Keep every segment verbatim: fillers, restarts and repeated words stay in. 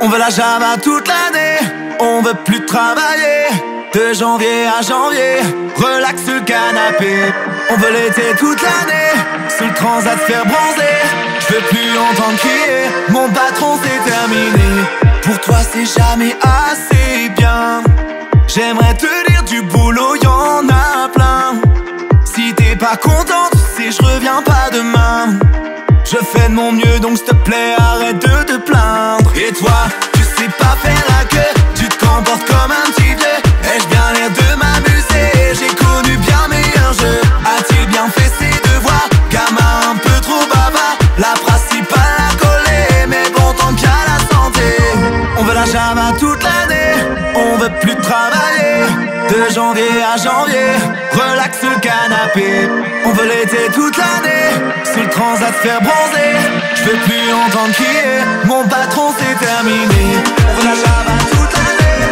On veut la Java toute l'année, on veut plus travailler. De janvier à janvier, relax sur le canapé. On veut l'été toute l'année, sous le transat faire bronzer. Je veux plus entendre crier, mon patron c'est terminé. Pour toi c'est jamais assez bien. J'aimerais te dire du boulot, y'en a plein. Si t'es pas content, tu sais je reviens pas demain. Je fais de mon mieux donc s'il te plaît arrête de te plaindre. Et toi, tu sais pas faire la queue, tu te comportes comme un petit vieux. Ai-je bien l'air de m'amuser? J'ai connu bien meilleur jeu. A-t-il bien fait ses devoirs? Gamin un peu trop bavard, la principale à coller. Mais bon tant qu'il y a la santé. On veut la Java toute l'année, on veut plus travailler. De janvier à janvier, relax sur le canapé. On veut l'été toute l'année, sous le transat faire bronzer. Je veux plus entendre crier, mon patron c'est terminé. On veut la Java toute l'année,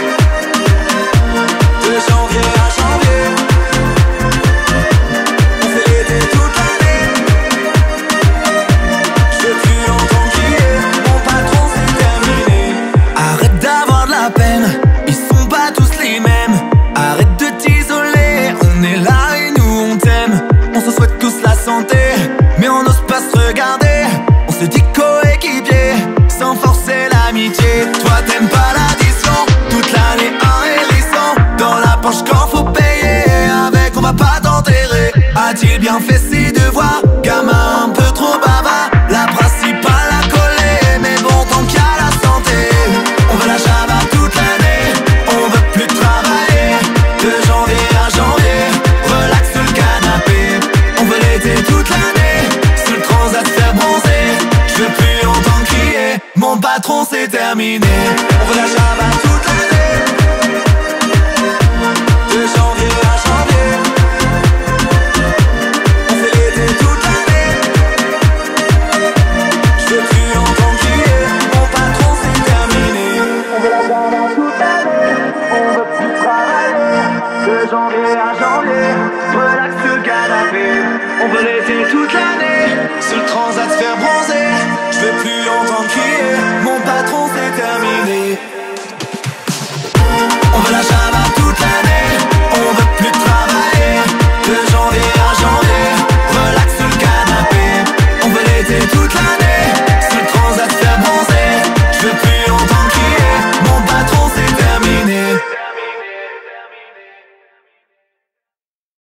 de janvier à janvier. On fait l'été toute l'année. Je veux plus entendre crier, mon patron c'est terminé. Arrête d'avoir de la peine, ils sont pas tous les mêmes. Arrête de t'isoler, on est là et nous on t'aime. On se souhaite tous la santé, mais on n'ose pas se regarder. On se dit coéquipier, sans forcer l'amitié. Toi t'aimes pas l'addition, toute l'année un hérisson. Dans la poche quand faut payer, avec on va pas t'enterrer. A-t-il bien fait ses devoirs? Gamin un peu trop bavard, la principale à coller. Mais bon tant qu'il y a la santé. On veut la Java toute l'année, on veut plus travailler. De janvier à janvier, relax sur le canapé. On veut l'été toute l'année, sur le transat faire bronzer. Je veux plus entendre crier, mon patron c'est terminé. On veut la Java toute l'année, de janvier à janvier. On fait l'été toute l'année. Je veux plus entendre crier, mon patron c'est terminé. On veut la Java toute l'année, on veut plus travailler. De janvier à janvier, relax sur le canapé.